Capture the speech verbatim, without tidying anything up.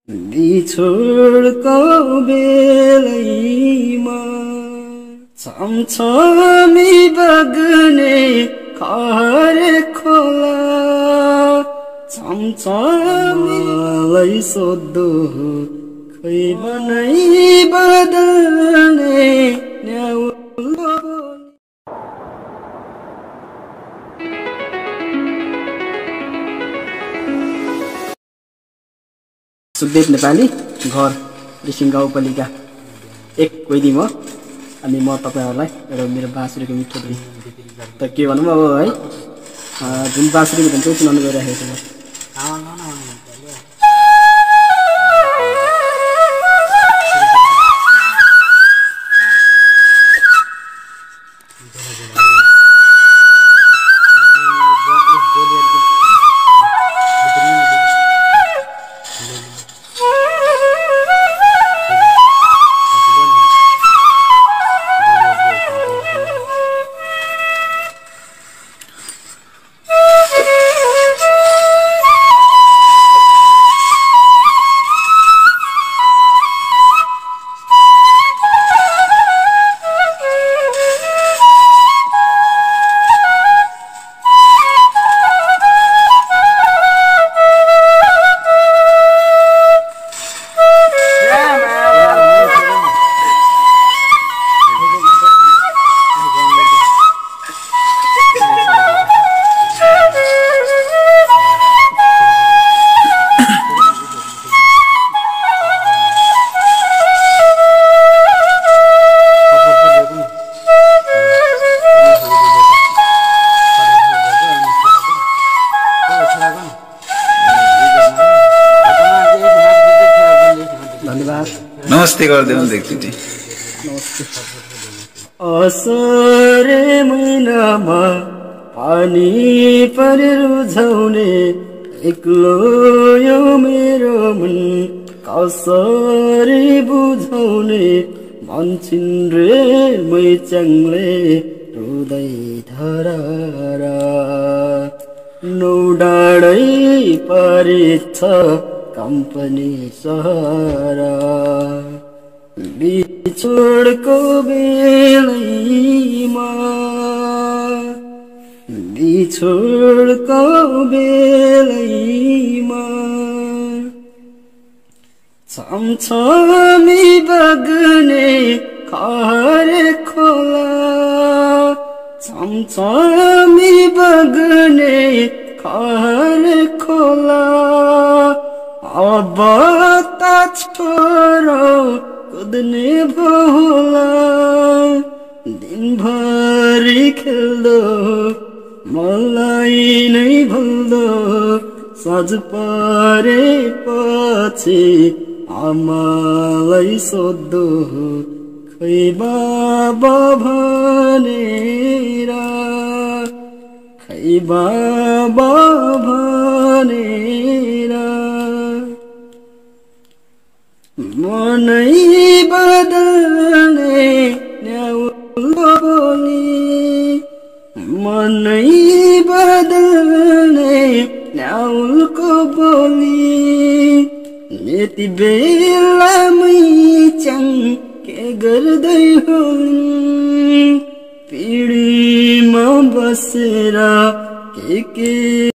बिछोडको बेलैमा छमछमी बग्ने खहरे खोला छमछमीलाई सोध्दो खै बनै बदल्ने न्याउलो सुखदेव नेपाली घर रिसिङ गाउँपालिका एक कोइदी म अनि म तपाईहरुलाई एउटा मेरो बाँसुरीको मिठो धुन त के भनौँ अब है जुन बाँसुरीको धुन चाहिँ सुनाउन गइरहेको छु नमस्ते गरिदिनु एकचोटि नमस्ते असरे महिनामा पानी परेर रुझाउने एक्लो यो मेरो मन कसरी बुझाउने भन्छन् रे मैच्याङले रुदै धरारा नौ डाँडै परेछ कम्पनी सहरा बिछोडको बेलैमा बिछोडको बेलैमा छमछमी बग्ने खहरे खोला छमछमी बग्ने खहरे खोला अब त छोरो कुद्ने भोला दिनभरि खेल्दो मलाई नै भुल्दो साँझ परेपछि आमालाई सोध्दो खै बाबा भनेर खै बाबा भनेर मनै बदल्ने न्याउलो बोली मनै बदल्ने न्याउलको बोली यति बेला मैच्याङ के गर्दै होलिन् पिँढीमा बसेर के के